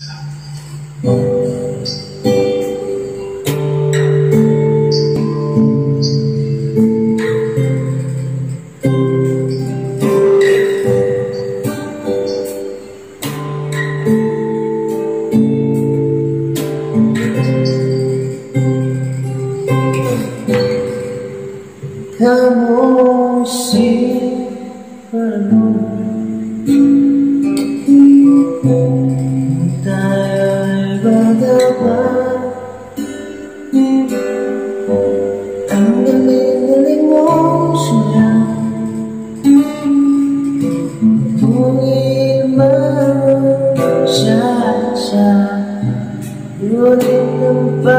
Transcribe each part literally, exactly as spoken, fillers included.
Kamu siapa tayo bagawa ang galing-galing mong siya ngunit man siya siya ngunit ang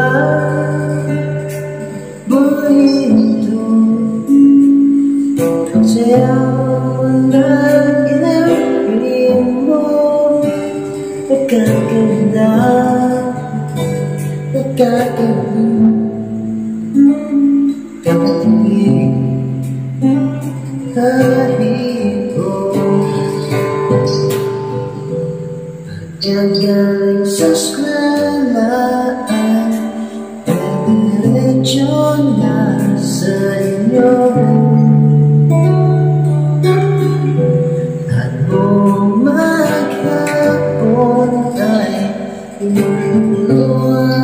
pagbuhito sayaw ng ginawin mo nagkaganda nagkaganda kakatingin kahipo pagkagaling sa skalaan nagdiretso na sa inyo maghapon ay lumuluwa